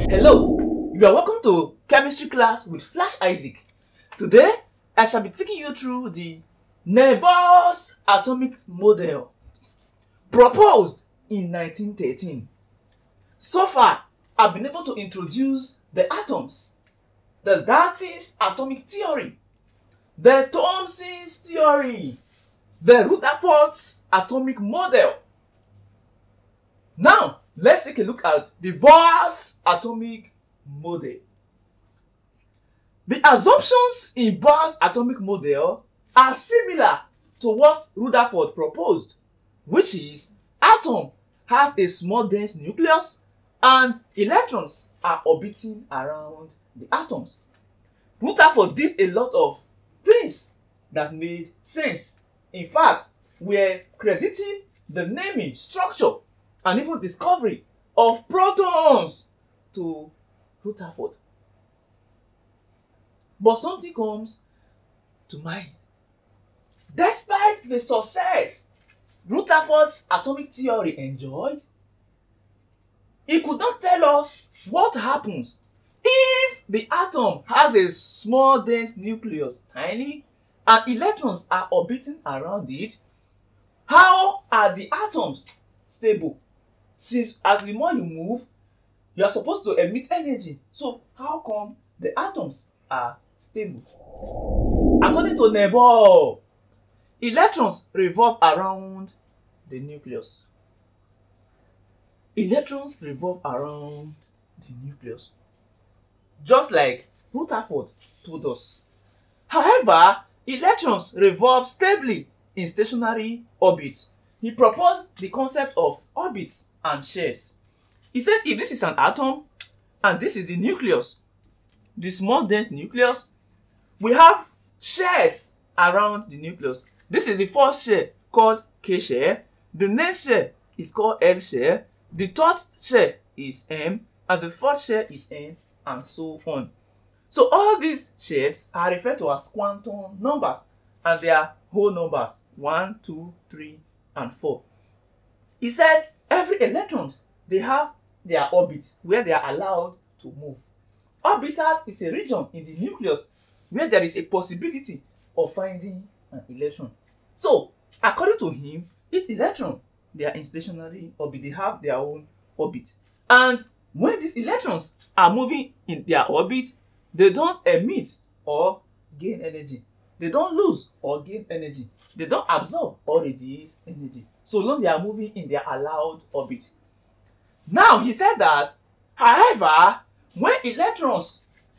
Hello, you are welcome to chemistry class with Flash Isaac. Today, I shall be taking you through the Nebus atomic model proposed in 1913. So far, I've been able to introduce the atoms, the Darcy's atomic theory, the Thomson's theory, the Rutherford's atomic model. Now, let's take a look at the Bohr's atomic model. The assumptions in Bohr's atomic model are similar to what Rutherford proposed, which is atom has a small dense nucleus and electrons are orbiting around the atoms. Rutherford did a lot of things that made sense. In fact, we're crediting the naming, structure, and even discovery of protons to Rutherford. But something comes to mind. Despite the success Rutherford's atomic theory enjoyed, he could not tell us what happens if the atom has a small dense nucleus, tiny, and electrons are orbiting around it. How are the atoms stable? Since as the more you move, you are supposed to emit energy. So how come the atoms are stable? According to Nebel, electrons revolve around the nucleus. Electrons revolve around the nucleus, just like Rutherford told us. However, electrons revolve stably in stationary orbits. He proposed the concept of orbits and shares. He said if this is an atom and this is the nucleus, the small dense nucleus, we have shares around the nucleus. This is the first share called K share. The next share is called L share. The third share is M, and the fourth share is N, and so on. So all these shares are referred to as quantum numbers, and they are whole numbers 1, 2, 3, and 4. He said every electron, they have their orbit where they are allowed to move. Orbitat is a region in the nucleus where there is a possibility of finding an electron. So, according to him, each electron, they are in stationary orbit, they have their own orbit. And when these electrons are moving in their orbit, they don't emit or gain energy. They don't lose or gain energy. They don't absorb or radiate energy, so long they are moving in their allowed orbit. Now, he said that, however, when electrons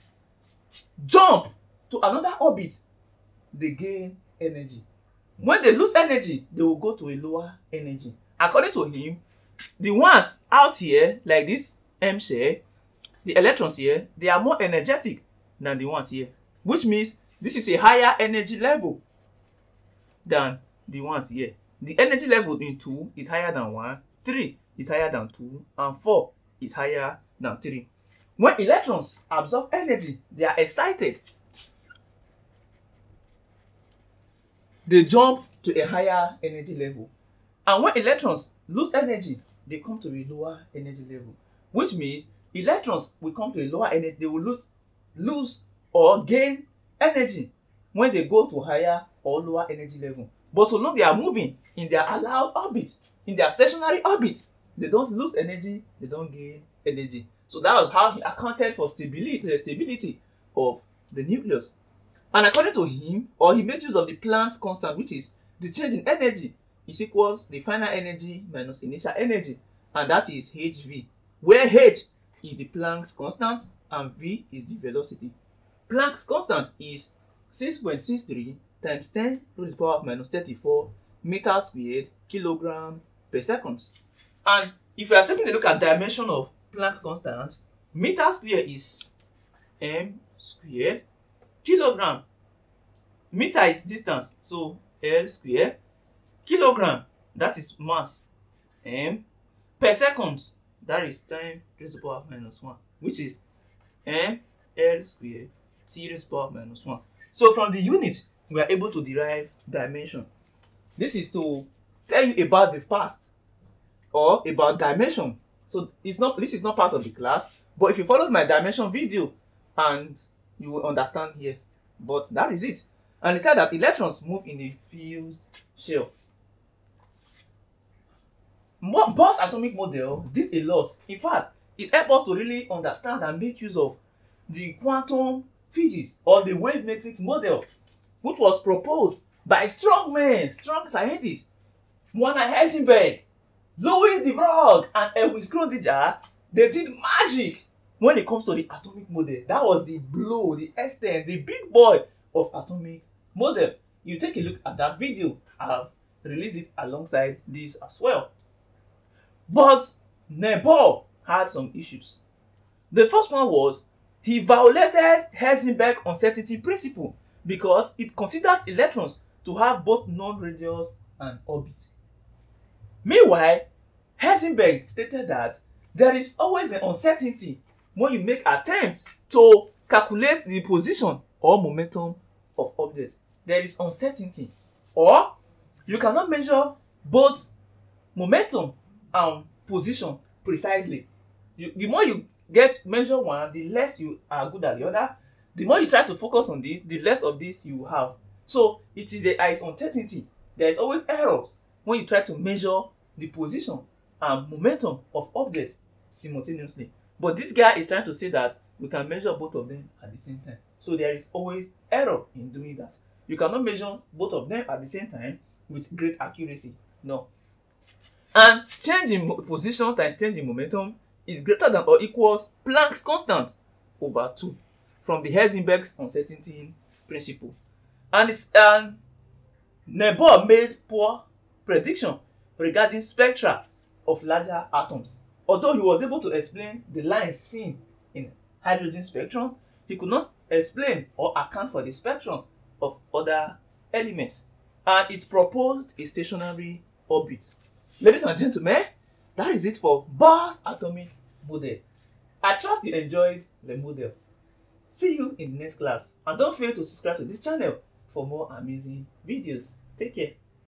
jump to another orbit, they gain energy. When they lose energy, they will go to a lower energy. According to him, the ones out here, like this M share, the electrons here, they are more energetic than the ones here, which means this is a higher energy level than the ones here. The energy level in 2 is higher than 1, 3 is higher than 2, and 4 is higher than 3. When electrons absorb energy, they are excited. They jump to a higher energy level. And when electrons lose energy, they come to a lower energy level, which means electrons will come to a lower energy. They will lose or gain energy when they go to higher or lower energy level. But so long they are moving in their allowed orbit, in their stationary orbit, they don't lose energy, they don't gain energy. So that was how he accounted for the stability of the nucleus. And according to him, or he made use of the Planck's constant, which is the change in energy is equals the final energy minus initial energy, and that is hv, where h is the Planck's constant and v is the velocity. Planck's constant is 6.63 times 10 to the power of minus 34 meters squared kilogram per second. And if you are taking a look at dimension of Planck constant, meter squared is m squared, kilogram, meter is distance, so L squared, kilogram, that is mass, m, per second, that is time raised to the power of minus 1, which is m L squared t raised to the power of minus 1. So from the unit, we are able to derive dimension. This is to tell you about the past or about dimension. So this is not part of the class, But if you followed my dimension video, and you will understand here. But that is it. And it said that electrons move in a fused shell. Bohr's atomic model did a lot. In fact, it helped us to really understand and make use of the quantum physics or the wave matrix model, which was proposed by strong men, strong scientists, Werner Heisenberg, Louis de Broglie, and Erwin Schrödinger. They did magic when it comes to the atomic model. That was the blow, the extent, the big boy of atomic model. You take a look at that video. I've released it alongside this as well. But Bohr had some issues. The first one was he violated Heisenberg's uncertainty principle because it considered electrons to have both non-radius and orbit. Meanwhile, Heisenberg stated that there is always an uncertainty when you make attempts to calculate the position or momentum of objects. There is uncertainty, or you cannot measure both momentum and position precisely. The more you measure one, the less you are good at the other. The more you try to focus on this, the less of this you have. So there is uncertainty. There is always errors when you try to measure the position and momentum of objects simultaneously. But this guy is trying to say that we can measure both of them at the same time. So there is always error in doing that. You cannot measure both of them at the same time with great accuracy. No. And change in position times change in momentum is greater than or equals Planck's constant over 2 from the Heisenberg's uncertainty principle. And Bohr made poor prediction regarding spectra of larger atoms. Although he was able to explain the lines seen in hydrogen spectrum, he could not explain or account for the spectrum of other elements. And it proposed a stationary orbit. Ladies and gentlemen, that is it for Bohr's atomic model. I trust you enjoyed the model. See you in the next class. And don't fail to subscribe to this channel for more amazing videos. Take care.